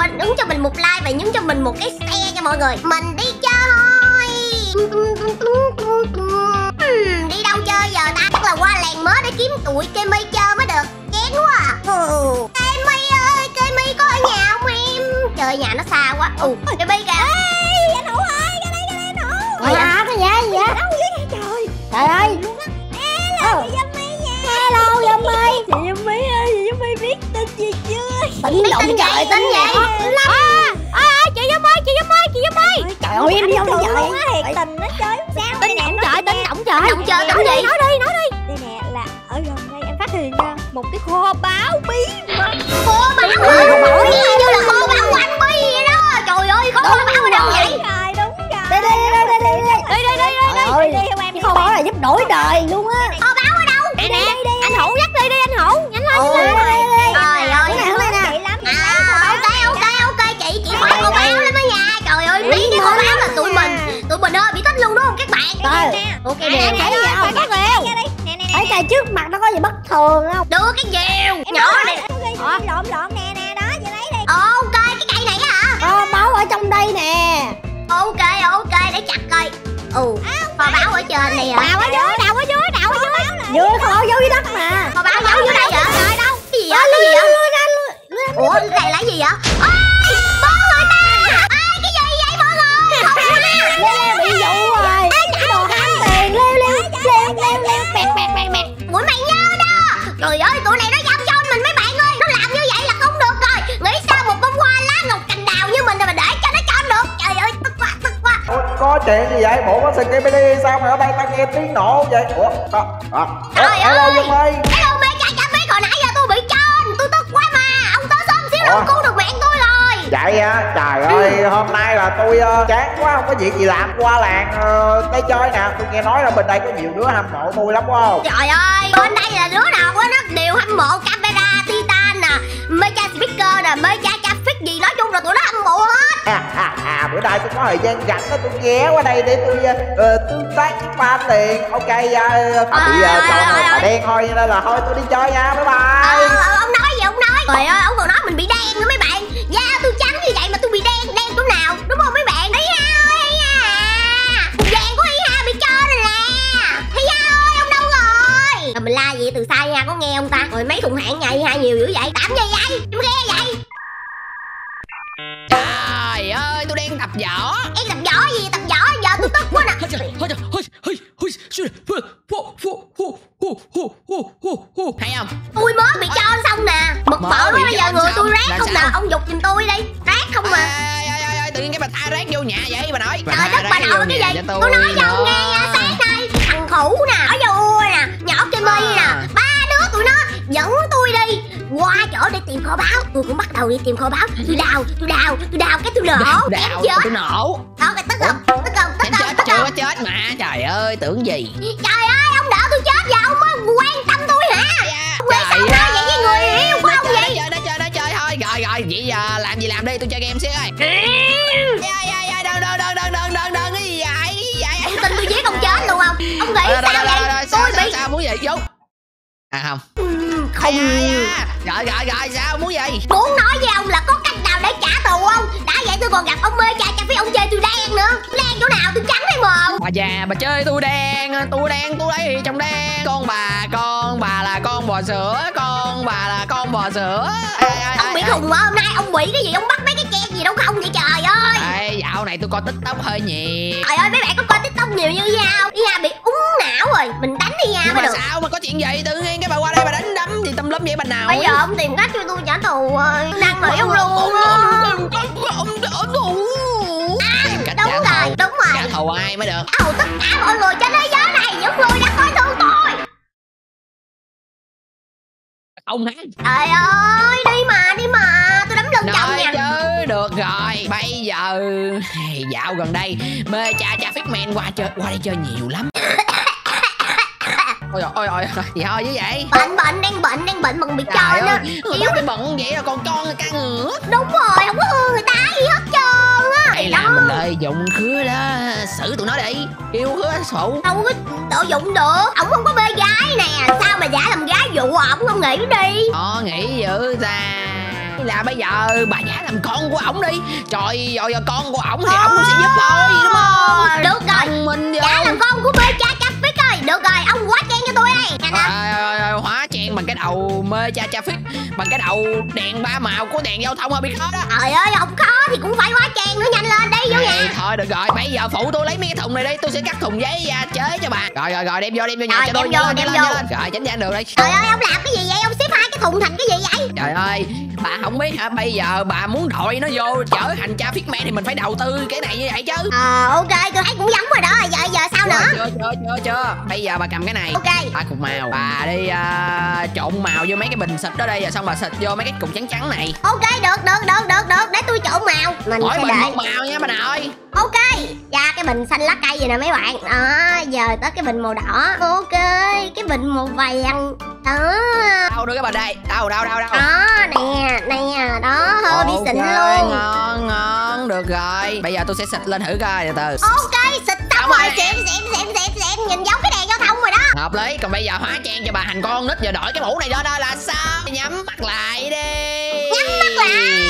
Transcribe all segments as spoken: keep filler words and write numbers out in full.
quên nhấn cho mình một like và nhấn cho mình một cái share nha mọi người. Mình đi chơi. uhm, Đi đâu chơi giờ ta? Chắc là qua làng mới để kiếm tụi Kemi chơi mới được. Chén quá à. ừ. Kemi ơi, Kemi có ở nhà không em? Trời, nhà nó xa quá. Ừ, Kemi kìa. Ê, anh Hữu ơi, cái đây cái đây anh Hữu. À, cái gì vậy? Đâu vậy trời. Trời ơi. Hello chị Yummy nha. Hello Yummy. Chị Yummy ơi, chị Yummy biết tin gì chưa? Tính động trời, tính gì? À, à, chị Yummy, chị Yummy, chị Yummy. Trời ơi, em đi đâu vậy? Thiệt tình nó chơi sao? Tính động trời, tính động trời. Động trời, nói động gì? Nói đi, nói đi. Đây nè, là ở gần đây em phát hiện ra một cái kho báu bí mật. Kho báu hả? Như là kho báu của anh Bi vậy đó. Trời ơi, kho báu ở đâu vậy? Đúng rồi, đúng rồi. Đây đây đây đây đây đây. Đi đi đi đi đi. Đi theo em. Kho báu là giúp đổi đời luôn á. Kho báu ở đâu? Nè nè, anh Hữu dắt đi đi anh Hữu, nhanh lên. Trời ơi, cái này nè. Ok ok ok chị, chị hỏi kho báu lắm đó nha. Trời ơi, biết cái kho báu là tụi mình, tụi mình ơi bị thích luôn đúng không các bạn? Ok điều thấy vậy không? Cái rìu. Thấy cây trước mặt nó có gì bất thường không? Đưa cái rìu nhỏ này. Lộn lộn nè nè đó, chị lấy đi. Ok, cái cây này hả? Kho báu ở trong đây nè. Ok ok, để chặt coi. Ừ, kho báu ở trên này hả? Đào ở dưới, đào ở dưới, đào ở dưới. Dưới kho báu giấu dưới đất mà. Kho báu giấu dưới đây hả? Trời đâu? Cái gì vậy? Cái gì vậy? Ủa, cái này là gì vậy? Ôi, bố người ta. Ai, cái gì vậy mọi người? Leo bị dụ rồi. Cái đồ ham tiền, leo leo leo leo leo bẹt bẹt bẹt bẹt. Ủa mày nhớ đó. Trời ơi, tụi này nó dám cho mình mấy bạn ơi. Nó làm như vậy là không được rồi. Nghĩ sao một bông hoa lá ngọc cành đào như mình mà để cho nó cho được. Trời ơi, tức quá, tức quá. Ủa, có chuyện gì vậy? Bộ có Skibidi sao mà ở đây tao nghe tiếng nổ vậy? Ủa? À, à. Trời Hello, ơi. Yummy. Hello mẹ cha cha biết hồi nãy giờ tôi bị trơn. Tôi tức quá mà. Ông tới sớm xíu đâu cứu được mẹ tôi rồi. Vậy á? Trời ơi, hôm nay là tôi uh, chán quá, không có việc gì làm. Qua làng uh, đây chơi nè. Tôi nghe nói là bên đây có nhiều đứa hâm mộ tôi lắm quá không? Trời ơi, bên đây là đứa nào quá nó đều hâm mộ camera, titan nè, mecha speaker nè, mecha traffic gì nói chung là tụi nó hâm mộ hết. À, à, à, bữa nay tôi có thời gian rảnh đó, tôi ghé qua đây để tôi uh, tương tác với ba tiền. Ok, uh, bà bị uh, chọn bà đen thôi nên là thôi tôi đi chơi nha, bye bye. Ờ, ờ, ông nói gì ông nói? Trời ơi, ông còn nói mình bị đen nữa mấy bạn. Da tôi trắng như vậy mà tôi bị đen, đen chỗ nào? Đúng không mấy bạn? Thấy ha ơi, thấy ha. Vàng của Hi Ha bị trơ rồi nè. Hi Ha ơi, ông đâu rồi? Rồi mình la vậy từ xa Hi Ha có nghe không ta? Rồi mấy thùng hạn nhà Hi Ha nhiều dữ vậy? Tạm gì vậy? Em nghe vậy? Trời ơi, tôi đang tập võ. Em tập võ gì? Tập võ giờ tôi tức quá nè. Hay không? Tôi mới bị cho xong nè. Mực mỡ bây giờ người tôi rác không nè. Ông giục giùm tôi đi. Rác không mà. Ê, tự nhiên cái bà tha rác vô nhà vậy bà nội. Trời đất, bà nội cái gì? Tôi nói cho ông nghe nha. Sáng nay thằng Khủ nè, ở vô nè, nhỏ Kemi nè, ba đứa tụi nó dẫn tôi đi qua chỗ để tìm kho báu. Tôi cũng bắt đầu đi tìm kho báu. Tôi đào, tôi đào, tôi đào cái tôi nổ. Đào, chết. tôi nổ. Đó, cái tức không? Tức không? Tức Em không? chết Tức chưa không? chết mà. Trời ơi, tưởng gì. Trời ơi, ông đỡ tôi chết và ông mới quan tâm tôi hả? Ông nghĩ sao nói vậy với người yêu của ông vậy? Chơi đó chơi đó chơi thôi. Rồi rồi, vậy giờ làm gì làm đi, tôi chơi game xíu ơi. Đừng đừng đừng đừng đừng đừng đừng cái gì vậy? Ông tin tôi giết ông chết luôn không? Ông nghĩ sao vậy? Tôi bị sao muốn gì vô? À không. Không. Rồi rồi rồi sao muốn gì? Muốn nói với ông là có cách nào để trả thù không? Đã vậy tôi còn gặp ông mê cha cha phía ông chơi tôi đen nữa. Đen chỗ nào tôi trắng thấy mờ. Bà già bà chơi tôi đen, tôi đen tôi lấy trong đen. Con bà con bà là con bò sữa, con bà là con bò sữa. Ê, ê, ông ê, bị ê. khùng hả? Hôm nay ông bị cái gì? Ông bắt mấy cái ken gì đâu không vậy trời ơi? Ê, dạo này tôi coi TikTok hơi nhiều. Trời ơi mấy bạn có coi TikTok nhiều như sao? Hi Ha bị úng não rồi. Mình đánh Hi Ha Nhưng mới mà được. sao mà có chuyện gì tự nhiên cái bà qua đây bà đánh đấm gì tùm lum vậy bà nào? Bây giờ ông tìm cách cho tôi trả thù rồi. Đang nghĩ ông luôn á. Ông đỡ thù. Đúng rồi, đúng rồi. Trả thù ai mới được? Thù tất cả mọi người trên thế giới này, những người đã coi thường tôi. Ông hả? Trời ơi, đi mà, đi mà. Tôi đấm lưng chồng Nói nha. chứ, được rồi. Bây giờ dạo gần đây mê cha cha Fitman qua chơi qua đây chơi nhiều lắm. Ôi ôi ôi gì thôi chứ vậy? Bệnh bệnh đang bệnh đang bệnh mà còn bị trơn á. Yếu cái bận vậy rồi còn con người ca ngửa. Đúng rồi, không có hư người ta gì hết trơn á. Hay là mình lợi dụng khứa đó, xử tụi nó đi, kêu khứa phụ. Đâu có lợi dụng được, ổng không có bê gái nè, sao mà giả làm gái dụ ổng không nghĩ đi. Họ nghĩ dữ ta. là bây giờ bà giả làm con của ổng đi. Trời ơi, con của ổng thì ổng sẽ giúp thôi, đúng không? Được rồi, mình giả làm con của mê cha cha Phích ơi. Được rồi, ông hóa trang cho tôi đây. Nè nè. Hóa trang bằng cái đầu mê cha cha Phích, bằng cái đầu đèn ba màu của đèn giao thông hơi bị khó đó. Trời ơi, không khó thì cũng phải hóa trang nữa, nhanh lên đi vô nhà. Thôi được rồi, bây giờ phụ tôi lấy mấy cái thùng này đi, tôi sẽ cắt thùng giấy ra chế cho bà. Rồi rồi rồi, đem vô đem vô nhà cho tôi. Đem vô, đem vô. Rồi tránh ra được đi. Trời ơi, ông làm cái gì vậy? Ông xếp hai cái thùng thành cái gì vậy? Trời ơi, bà không biết hả? Bây giờ bà muốn đội nó vô trở thành cha Fitman thì mình phải đầu tư cái này như vậy chứ. Ờ, ok, tôi thấy cũng giống rồi đó. Giờ giờ sao nữa? Chưa chưa chưa chưa. Bây giờ bà cầm cái này. Ok. Ba cục màu. Bà đi uh, trộn màu vô mấy cái bình xịt đó đây, rồi xong bà xịt vô mấy cái cục trắng trắng này. Ok, được được được được được, để tôi trộn màu. Mình Mỗi sẽ bình để một màu nha bà nội. Ok, ra cái bình xanh lá cây vậy nè mấy bạn. Đó, giờ tới cái bình màu đỏ. Ok, cái bình màu vàng. Đó. Đâu đưa cái bình đây? Đâu đâu đâu đâu. Đó, nè, nè, đó, hơi bị xịn luôn. Ngon ngon, được rồi. Bây giờ tôi sẽ xịt lên thử coi từ từ. Ok, xịt xong rồi, xịn xịn xịn xịn xịn, nhìn giống cái đèn giao thông rồi đó. Hợp lý, còn bây giờ hóa trang cho bà thành con nít, giờ đổi cái mũ này đó đó là sao? Nhắm mắt lại đi. Nhắm mắt lại.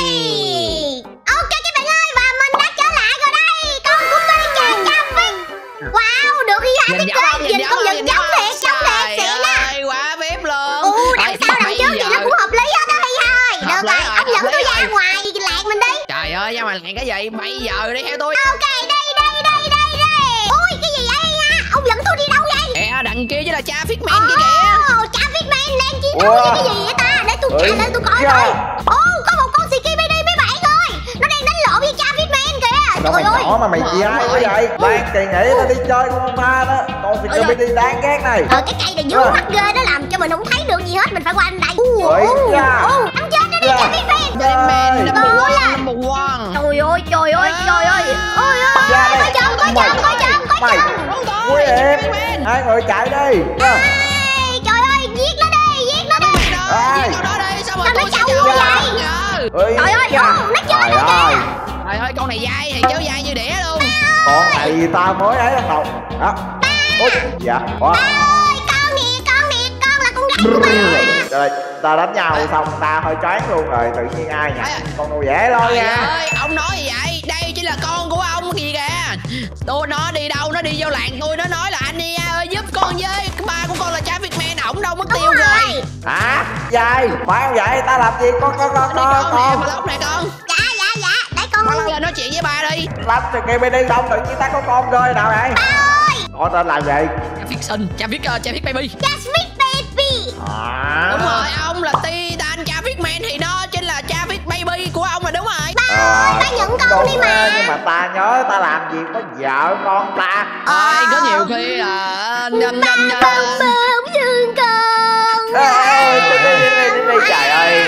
Ok các bạn ơi, và mình đã trở lại rồi đây. Con của mình cha cha Phích. Wow, được đi hai thiết kế, nhìn con nhìn giống thiệt, giống thiệt xịn á. Quá bếp luôn. Ồ, đằng sau đằng trước thì nó cũng hợp lý hết đó hay ơi. Được rồi, ông dẫn tôi ra ngoài làng mình đi. Trời ơi, ra ngoài làng cái gì? Bây giờ đi theo tôi. Ok, đây đây đây đây đây. Ui, cái gì vậy nha? Ông dẫn tôi đi đâu vậy? Kìa, đằng kia chứ là cha Fitman kia kìa. Ồ, cha Fitman đang chiến đấu với cái gì vậy ta? Để tôi chạy lên tôi coi coi. Ồ, có một con Skibidi mấy bạn ơi. Nó đang đánh lộn với cha Fitman kìa. Đâu mày nhỏ mà mày gì ai quá vậy? Đang kỳ nghỉ nó đi chơi con ma đó. Con Skibidi đáng ghét này. Ờ, cái cây này vướng mắt ghê, nó làm cho mình không thấy được gì hết. Mình phải qua bên đây. Ồ, anh chết nó đi cha Fitman. Fitman number one, number one. Trời ơi, trời ơi, trời ơi. Ôi ơi, có chồng, có chồng, có chồng, có chồng. Nguy hiểm. Hai người chạy đi. Trời ơi, giết nó đi, giết nó đi. Giết nó đi, sao mà nó chậu như vậy? Trời ơi, nó chơi luôn kìa. Trời ơi, con này dai thì chứ dai như đĩa luôn. Con này ta mới ấy lần đầu. Đó. Ôi, dạ. Ủa? Ôi, con nè, con nè, con là con gái của bà. Rồi, ta đánh nhau xong ta hơi choáng luôn rồi, tự nhiên ai nhặt con nuôi dễ thôi Trời nha. ơi, ông nói gì vậy? Đây chỉ là con của ông kìa kìa. Tôi nó đi đâu, nó đi vô làng tôi, nó nói là anh Nia ơi giúp con với. Ba của con là cha Fitman, ổng đâu mất tiêu rồi. Hả? Dai, phải không vậy? Ta làm gì? Con con con con con con này con. Dạ dạ dạ, để con Con lên nói chuyện với ba đi. Làm từ kia bên đi đâu tự nhiên ta có con rơi nào vậy? ba ơi. Con tên là gì? Cha Fiction, cha Fic, cha Fic baby. Cha Fic baby. À. Đúng rồi, ông là Titan, cha Fitman thì nó chính là cha Fic baby của ông mà đúng rồi. Ba ơi, ba nhận con đi mà. Nhưng mà ta nhớ ta làm gì có vợ con ta. Ai có nhiều khi là nhanh nhanh nhanh. Ba không thương con. Ê, đi đi đi đi đi trời ơi.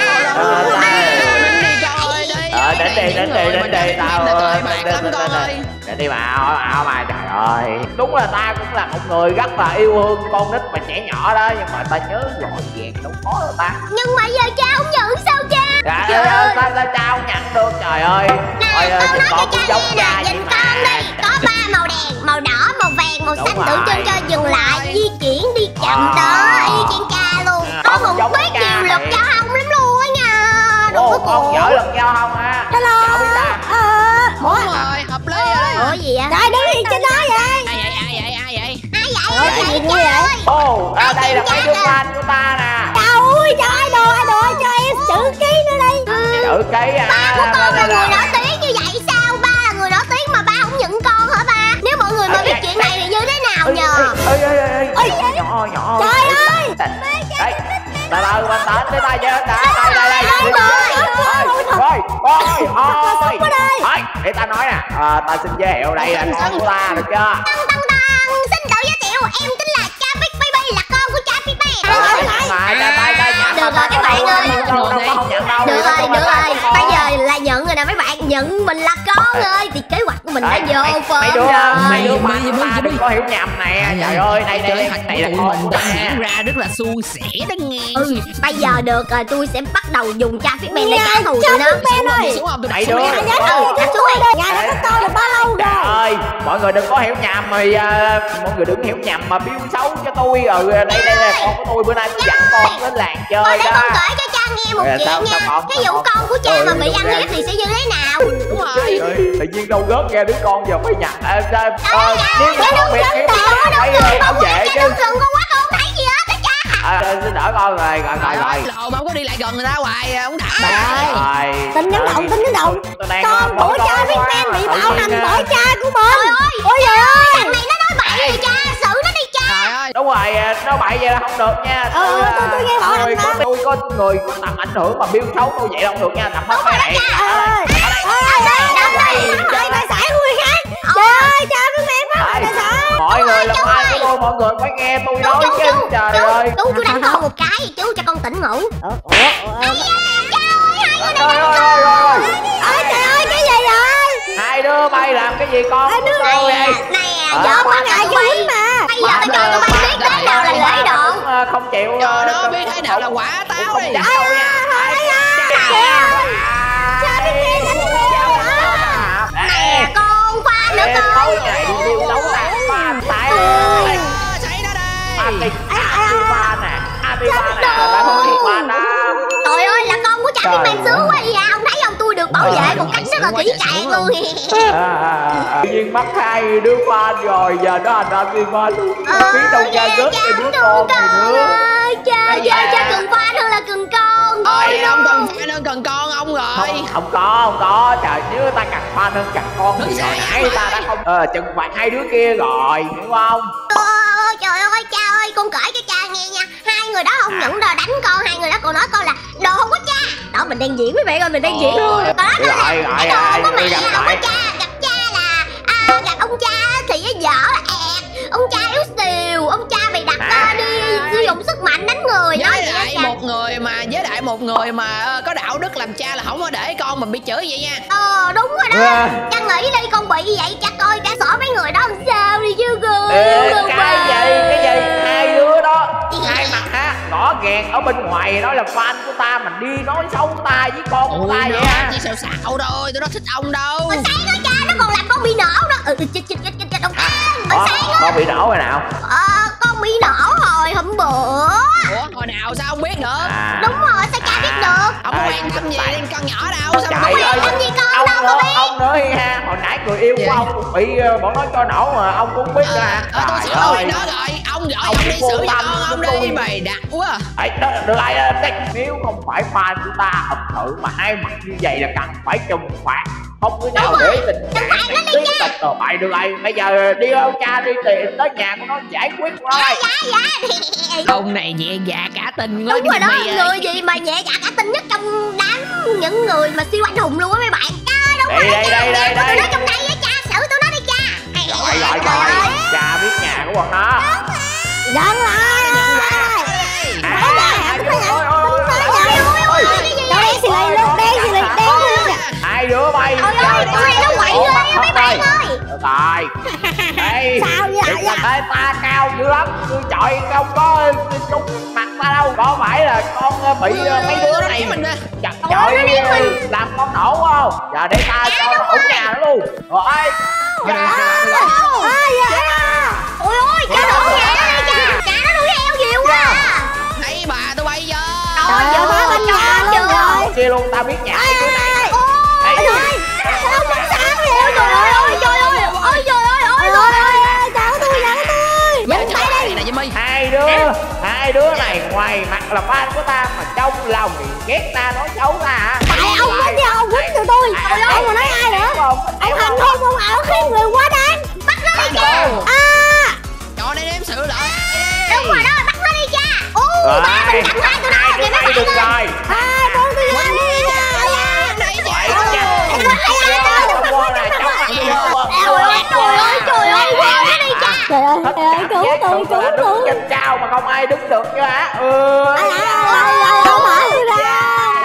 Ờ, đến đi, đến đi, đến đi, tao đến đi mà, ảo mà, trời ơi. Đúng là ta cũng là một người rất là yêu thương con nít và trẻ nhỏ đó, nhưng mà ta nhớ gọn gàng đâu có đâu ta. Nhưng mà giờ cha không nhận sao cha? Trời ơi, ta ta cha không nhận được, trời ơi. Nè, con nói cho cha nghe nè, nhìn con đi. Có ba màu đèn, màu đỏ, màu vàng, màu xanh, tượng trưng cho dừng lại, di chuyển, đi chậm đó, y chang cha luôn. Con cũng biết nhiều luật giao thông lắm luôn á nha. Ồ, con giỏi luật giao thông ha. Hello. Đúng rồi, hợp lý rồi. Ủa gì vậy? Trời đứng gì trên đó vậy? Ai vậy, ai vậy, ai vậy? Ai vậy? Ai vậy? Ai vậy? Ồ, à, đây là mấy đứa fan của ta nè. Trời ơi, trời ơi, đồ ơi, đồ ơi, cho em chữ ký nữa đi. Chữ ký à? Ba của con là người nổi tiếng như vậy sao? Ba là người nổi tiếng mà ba không nhận con hả ba? Nếu mọi người mà biết chuyện này thì như thế nào nhờ? Ê, ê, ê, ê, nhỏ, nhỏ. Trời ơi. Đây, ta ơi, bình tĩnh để ta chơi cả. Đây, đây, đây. Thôi, thôi, thôi, thôi. Để ta nói nè, ta xin giới thiệu đây là con của ta, được chưa? Tăng, tăng, tăng, xin tự giới thiệu, em chính là cha Fic baby, là con của cha Fitman. Được rồi các bạn ơi. Được rồi, được rồi. Bây giờ là nhận rồi nè mấy bạn, nhận mình là con ơi. Thì kế hoạch của mình đã vô phơm rồi. Mấy đứa bạn đừng có hiểu nhầm nè. Trời ơi, đây đây này là con của ta diễn ra rất là suôn sẻ đó nghe. Ừ, bây giờ được rồi, tôi sẽ bắt đầu dùng cha Fitman để trả thù tụi nó. Xuống không, tôi đẩy xuống đưa. Đặt xuống đi. Nhà nó có con được bao lâu rồi? Trời ơi, mọi người đừng có hiểu nhầm thì mọi người đừng hiểu nhầm mà biêu xấu cho tôi. Rồi đây đây là con của tôi, bữa nay tôi dẫn con đến làng chơi đó. Để con kể cho cha nghe một chuyện nha. Cái vụ con của cha mà bị ăn hiếp thì sẽ như thế nào? Đúng rồi. Tự nhiên đâu gớt ra đứa con giờ phải nhặt. Nếu Cha con biết hiếp phải bảo vệ chứ. Đừng con quá con không thấy gì hết đó cha. Xin lỗi con rồi, rồi rồi rồi. Lộn, không có đi lại gần người ta hoài, ông đã. Trời, tính đánh động, tính đánh động. Con của cha Big Man bị bạo hành bởi cha của mình. Ôi trời ơi, Thằng này nó nói bậy rồi cha, xử nó đi cha. Trời ơi. Đúng rồi, nó bậy vậy là không được nha. Ờ, tôi tôi nghe bảo người hành có mà. tôi có người có tầm ảnh hưởng mà biêu xấu tôi vậy không được nha. Tầm mất cái này. Ơi, ơi, tài sản của người khác. Trời ơi, cha Big Man phá hoại tài sản. Mọi người là ai của tôi, mọi người phải nghe tôi nói chứ. Trời ơi. Chú chú đánh con một cái, chú cho con tỉnh ngủ. Ủa, ủa, Trời ơi, ơi, ơi. ơi, trời ơi, cái gì vậy? Hai đứa bay làm cái gì con của tôi vậy? Nè, vợ con ai tụi bay mà. bây giờ tôi cho tụi bay biết thế nào là lễ độ. Không chịu. Cho nó biết thế nào là quả táo đi. Cha Big Man đánh tôi. Nè con khoan nữa con. Ngày đi điêu đấu nè. Pha tại Xảy ra đây. Abiba nè. Abiba nè. Abiba nè. Trời ơi, là con của cha Big Man sướng quá vậy à. Ông thấy không, tôi được bảo vệ một cách rất là kỹ càng luôn. Tự nhiên bắt hai đứa fan rồi, giờ nó thành Abiba luôn. Biết đâu cha rớt cho đứa con này nữa. Cha, cha, cha cần fan hơn là cần con. Ôi, ông cần fan hơn cần con ông rồi. Không, không có, không có. Trời, nếu ta cần fan hơn cần con thì hồi nãy ta đã không ờ trừng phạt hai đứa kia rồi, hiểu không? Ôi trời ơi, cha ơi, con kể cho cha nghe nha. Hai người đó không những là đánh con, hai người đó còn nói con là đồ của cha. Đó, mình đang diễn với mẹ ơi, mình đang diễn luôn. Đó là cái đồ của mẹ, không có cha. Gặp cha là à, gặp ông cha thì vợ là ẹt. Ông cha yếu xìu, ông cha bị đặt à. đi sử dụng sức mạnh đánh người. Nói Với vậy lại cha. một người mà với lại một người mà có đạo đức làm cha là không có để con mình bị chửi vậy nha. Ờ đúng rồi đó. À. Cha nghĩ đi, con bị vậy cha coi cha xỏ mấy người đó làm sao đi chứ người. Ê, cái gì cái gì hai đứa đó hai mặt ha rõ ràng ở bên ngoài nói là fan của ta mình đi nói xấu ta với con của ta vậy ha. Chỉ xạo xạo thôi, tôi đâu thích ông đâu. Hồi sáng đó cha, nó còn làm con bị nổ đó. Ừ chết chết chết chết chết ông ta. Hồi sáng Con bị nổ rồi nào? Ờ con bị nổ hồi hôm bữa. Ủa hồi nào sao không biết được? À. Đúng rồi, sao cha biết được? Ông có quan tâm gì đến con nhỏ đâu sao Trời không biết? ơi, Làm gì con ông đâu nữa, có biết. ông nữa ha, hồi nãy người yêu của ông cũng bị uh, bọn nó cho nổ mà ông cũng biết Ờ, ra. ờ, tôi Trời sợ ơi. nó rồi, ông giỏi Ông ông đi vô xử với tâm con ông tôi. đi mày đặt quá. Ấy, đó, được ai đây? Nếu không phải fan của ta thật sự mà hai mặt như vậy là cần phải trừng phạt. Không có nào để tình trạng này tiếp tục rồi. Vậy được ai? Bây giờ đi đâu cha đi tiền tới nhà của nó giải quyết của nó đây. Dạ dạ. Ông này nhẹ dạ cả tin quá. Đúng rồi đó, mày ơi. người gì mà nhẹ dạ cả tin nhất trong đám những người mà siêu anh hùng luôn á mấy bạn. Trời đúng Đây, rồi, đây, cha đây, đây, tụi đây. nó trong đây á cha, xử tụi nó đi cha. Rồi rồi rồi, cha biết nhà của bọn nó. Giận lại. À, hai đứa ôi ôi ôi. Đâu đen xì lì luôn, đen xì lì, đen luôn nè. Hai đứa bay. Ôi ơi, tụi này nó quậy ghê á mấy bạn ơi. Rồi. Đây. Sao vậy? Ê, ta cao dữ lắm, tôi chọi không có trúng mặt ta đâu. Có phải là con bị mấy đứa này chặt chọi làm con nổ không? Giờ để ta cho nó ổn nhà nó luôn. Rồi. Ôi ôi, cha đổ nhà nó đi cha. Cha nó nuôi heo nhiều quá à. Thấy bà tôi bay vô. Trời ơi, phá bên nhà luôn rồi. Kia luôn ta biết nhà Ai cái này. ơi. Đây. Ôi trời, sao không sáng vậy? Trời ơi, ôi trời ơi, ôi trời ơi, ôi trời ơi, chào tôi, chào tôi. Dừng tay đi. Này Jimmy. Hai đứa, hai đứa này ngoài mặt là fan của ta mà trong lòng thì ghét ta nói xấu ta hả? Tại ông quýnh chứ ông quýnh tụi tôi. Ông mà nói ai nữa? Ông hành hung, ông ảo khiến người quá đáng. Bắt nó đi cha. À, Cho đây đếm xử lại. Đúng rồi đó, bắt nó đi cha. Ô, ba mình chặn hai tụi nó kìa mấy bạn ơi. à, con tôi lên đi nha. Trời ơi, trời ơi, trời ơi, qua nó đi cha. Trời ơi, trời ơi, cứu tôi, cứu tôi. Trên cao mà không ai đứng được chứ hả? Ừ. Ai, ai, ai, ai, không mở tôi ra.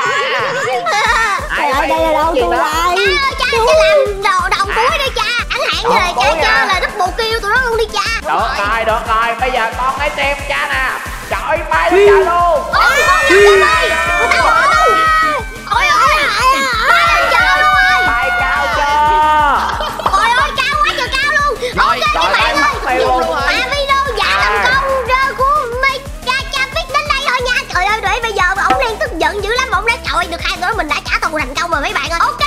Trời ơi, đây là đâu tôi lại. Cha, cha làm đồ đồng cuối đi cha. Chẳng hạn như là cha chơi là double kill tụi nó luôn đi cha. Được rồi, được rồi, bây giờ con hãy xem cha nè. Trời bay lên cha luôn. Ôi, ôi, ôi, ôi, ôi, ba lên trời luôn ơi. Bay cao chưa? Ôi ơi, cao quá trời cao luôn. Rồi, Ok trời các bạn ơi, ơi, luôn rồi. à, video giả làm công rơ của mấy cha cha biết đến đây thôi nha. Trời ơi, để bây giờ ông đang tức giận dữ lắm. thành công rồi mấy bạn ơi. Ok